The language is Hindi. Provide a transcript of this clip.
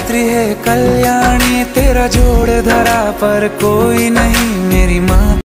गायत्री है कल्याणी, तेरा जोड़ धरा पर कोई नहीं मेरी माँ।